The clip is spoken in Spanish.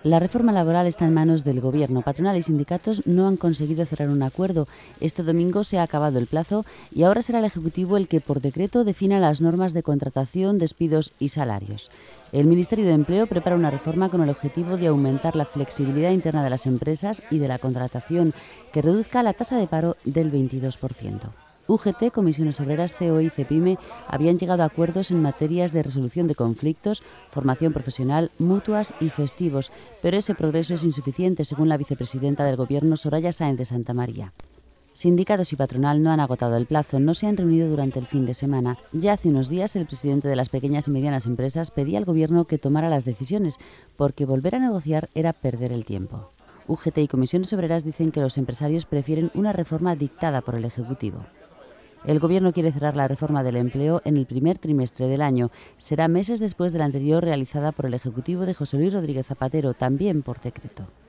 La reforma laboral está en manos del Gobierno. Patronal y sindicatos no han conseguido cerrar un acuerdo. Este domingo se ha acabado el plazo y ahora será el Ejecutivo el que por decreto defina las normas de contratación, despidos y salarios. El Ministerio de Empleo prepara una reforma con el objetivo de aumentar la flexibilidad interna de las empresas y de la contratación, que reduzca la tasa de paro del 22%. UGT, Comisiones Obreras, COE y CEPIME habían llegado a acuerdos en materias de resolución de conflictos, formación profesional, mutuas y festivos, pero ese progreso es insuficiente, según la vicepresidenta del Gobierno, Soraya Sáenz de Santamaría. Sindicatos y patronal no han agotado el plazo, no se han reunido durante el fin de semana. Ya hace unos días el presidente de las pequeñas y medianas empresas pedía al Gobierno que tomara las decisiones, porque volver a negociar era perder el tiempo. UGT y Comisiones Obreras dicen que los empresarios prefieren una reforma dictada por el Ejecutivo. El Gobierno quiere cerrar la reforma del empleo en el primer trimestre del año. Será meses después de la anterior realizada por el Ejecutivo de José Luis Rodríguez Zapatero, también por decreto.